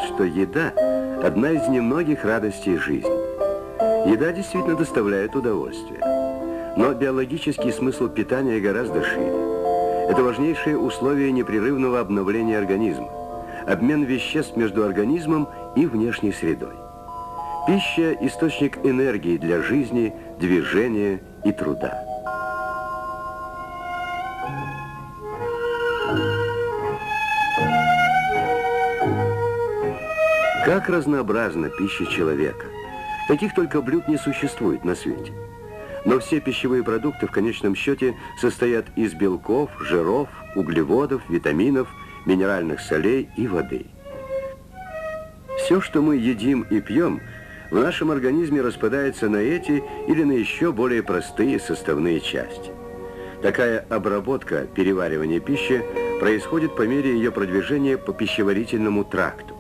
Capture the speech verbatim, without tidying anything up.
что еда – одна из немногих радостей жизни. Еда действительно доставляет удовольствие. Но биологический смысл питания гораздо шире. Это важнейшее условие непрерывного обновления организма, обмен веществ между организмом и внешней средой. Пища – источник энергии для жизни, движения и труда. Как разнообразна пища человека. Каких только блюд не существует на свете. Но все пищевые продукты в конечном счете состоят из белков, жиров, углеводов, витаминов, минеральных солей и воды. Все, что мы едим и пьем, в нашем организме распадается на эти или на еще более простые составные части. Такая обработка, переваривание пищи происходит по мере ее продвижения по пищеварительному тракту.